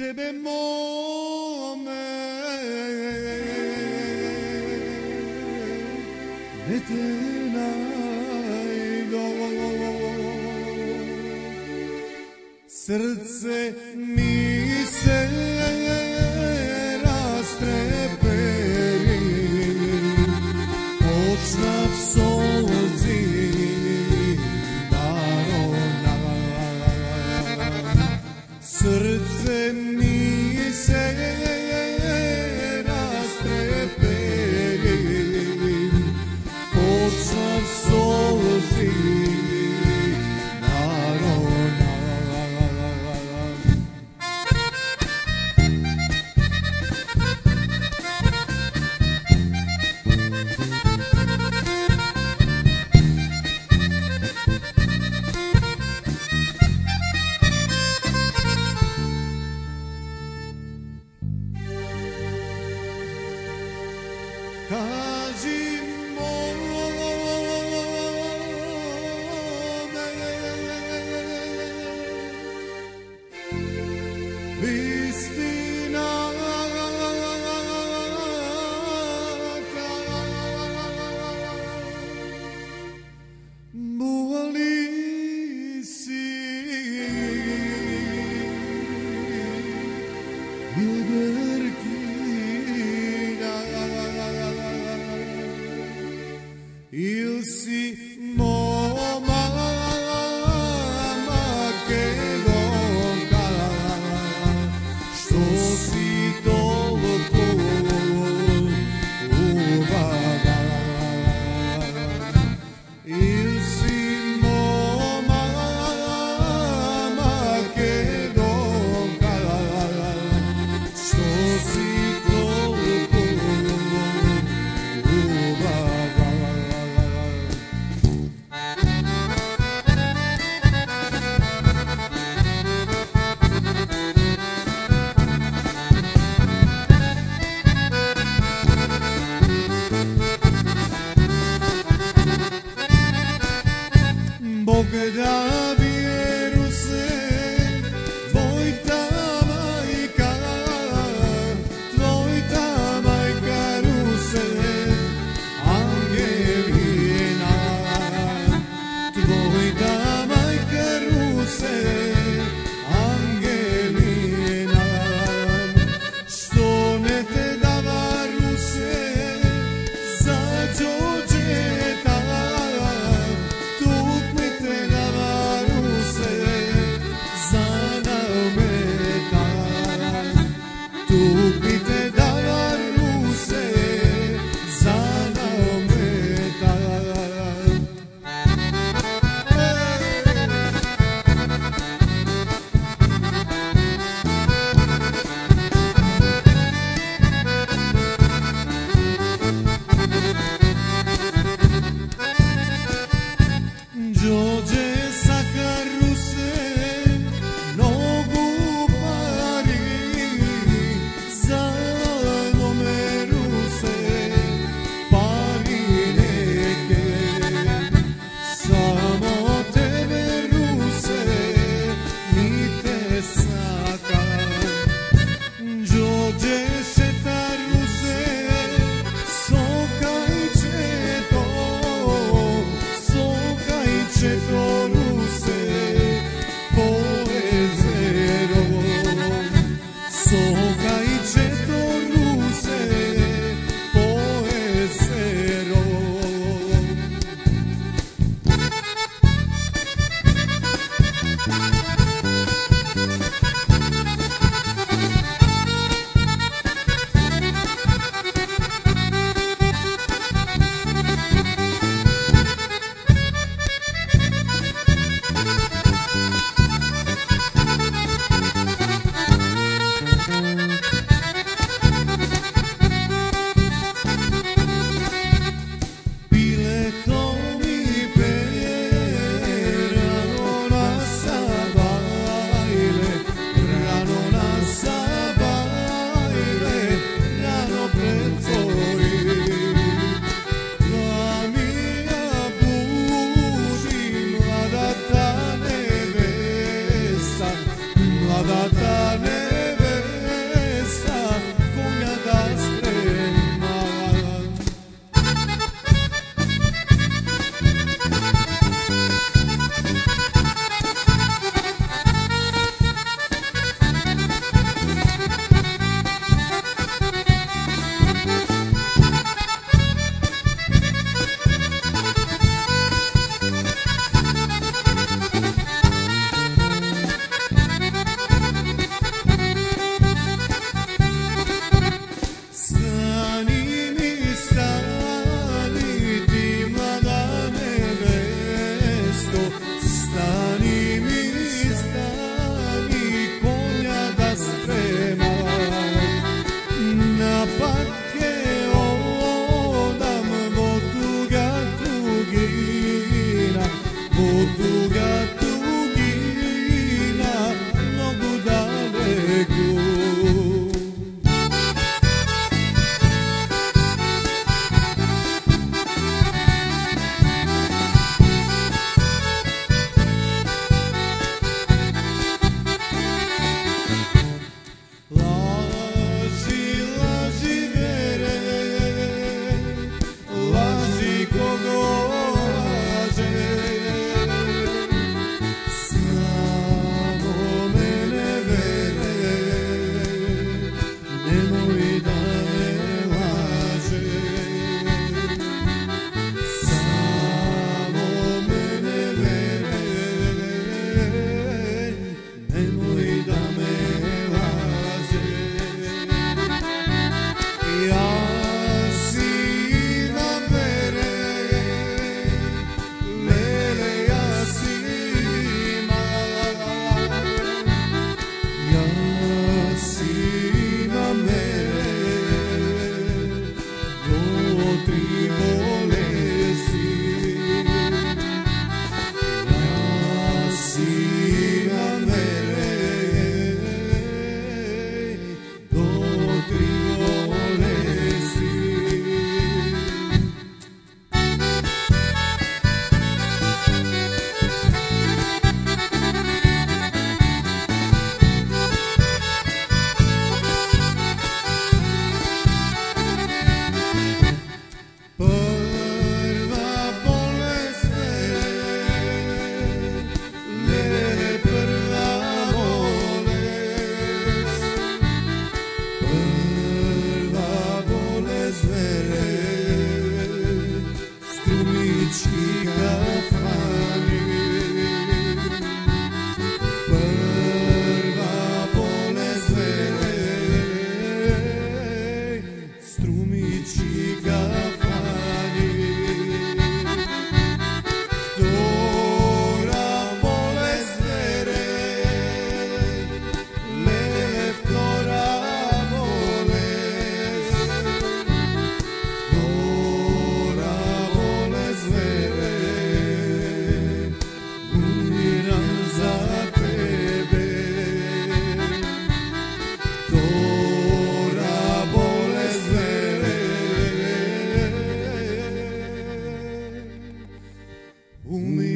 tebe mome ne te najdo. Srce mi se rastreperi, počnav solzi narona. Srce mi se rastreperi, počnav solzi narona. Kaži mome, istina boli si il si moma makedonka, što si toliko ljubava. Il si moma makedonka, što si toliko ljubava. Bog da vjeru se, tvojta majka Ruse, Angelina, tvojta majka Ruse, Angelina, što ne te dava Ruse za Đorđeta, Tupite dava Ruse za naometa. Đorđe saka Ruse, mnogo pari za nome Ruse, pari neke, samo tebe Ruse, mi te saka. Đorđe šeta Ruse, sokajče to Ruse, po jezerom. Sokajče to Ruse, po jezerom. Mladá ta nevesta Umiluje